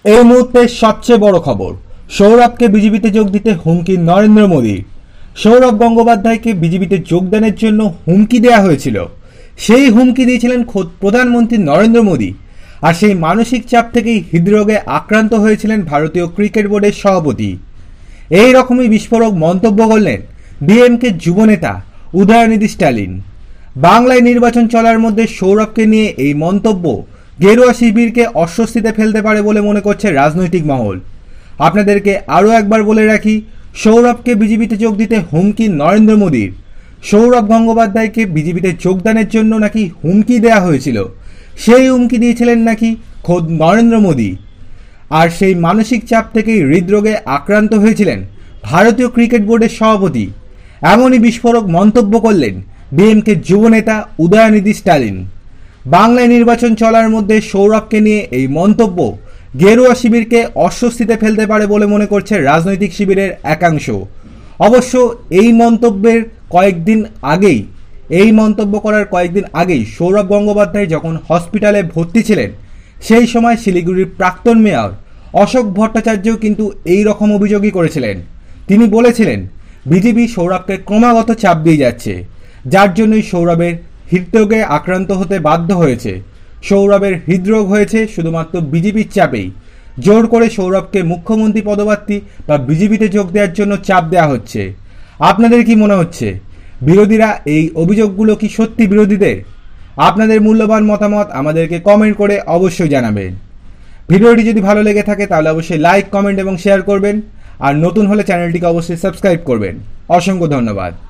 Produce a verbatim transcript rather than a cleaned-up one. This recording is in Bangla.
এই মুহূর্তে সবচেয়ে বড় খবর, সৌরভকে বিজেপিতে যোগ দিতে হুমকি নরেন্দ্র মোদী। সৌরভ গঙ্গোপাধ্যায়কে বিজেপিতে যোগদানের জন্য হুমকি দেওয়া হয়েছিল। সেই হুমকি দিয়েছিলেন খোদ প্রধানমন্ত্রী নরেন্দ্র মোদী। আর সেই মানসিক চাপ থেকেই হৃদরোগে আক্রান্ত হয়েছিলেন ভারতীয় ক্রিকেট বোর্ডের সভাপতি। এই রকমই বিস্ফোরক মন্তব্য করলেন ডিএমকে যুবনেতা উদয়নিধি স্ট্যালিন। বাংলায় নির্বাচন চলার মধ্যে সৌরভকে নিয়ে এই মন্তব্য গেরুয়া শিবিরকে অস্বস্তিতে ফেলতে পারে বলে মনে করছে রাজনৈতিক মহল। আপনাদেরকে আরও একবার বলে রাখি, সৌরভকে বিজেপিতে যোগ দিতে হুমকি নরেন্দ্র মোদীর। সৌরভ গঙ্গোপাধ্যায়কে বিজেপিতে যোগদানের জন্য নাকি হুমকি দেওয়া হয়েছিল। সেই হুমকি দিয়েছিলেন নাকি খোদ নরেন্দ্র মোদী। আর সেই মানসিক চাপ থেকেই হৃদরোগে আক্রান্ত হয়েছিলেন ভারতীয় ক্রিকেট বোর্ডের সভাপতি। এমনই বিস্ফোরক মন্তব্য করলেন ডিএমকে যুবনেতা উদয়নিধি স্ট্যালিন। বাংলায় নির্বাচন চলার মধ্যে সৌরভকে নিয়ে এই মন্তব্য গেরুয়া শিবিরকে অস্বস্তিতে ফেলতে পারে বলে মনে করছে রাজনৈতিক শিবিরের একাংশ। অবশ্য এই মন্তব্যের কয়েকদিন আগেই এই মন্তব্য করার কয়েকদিন আগেই সৌরভ গঙ্গোপাধ্যায় যখন হসপিটালে ভর্তি ছিলেন, সেই সময় শিলিগুড়ির প্রাক্তন মেয়র অশোক ভট্টাচার্যও কিন্তু এই রকম অভিযোগই করেছিলেন। তিনি বলেছিলেন বিজেপি সৌরভকে ক্রমাগত চাপ দিয়ে যাচ্ছে, যার জন্যই সৌরভের হৃদরোগে আক্রান্ত হতে বাধ্য হয়েছে। সৌরভের হৃদরোগ হয়েছে শুধুমাত্র বিজেপির চাপেই। জোর করে সৌরভকে মুখ্যমন্ত্রী পদপ্রার্থী বা বিজেপিতে যোগ দেওয়ার জন্য চাপ দেওয়া হচ্ছে। আপনাদের কি মনে হচ্ছে, বিরোধীরা এই অভিযোগগুলো কি সত্যি বিরোধীদের? আপনাদের মূল্যবান মতামত আমাদেরকে কমেন্ট করে অবশ্যই জানাবেন। ভিডিওটি যদি ভালো লেগে থাকে তাহলে অবশ্যই লাইক, কমেন্ট এবং শেয়ার করবেন। আর নতুন হলে চ্যানেলটিকে অবশ্যই সাবস্ক্রাইব করবেন। অসংখ্য ধন্যবাদ।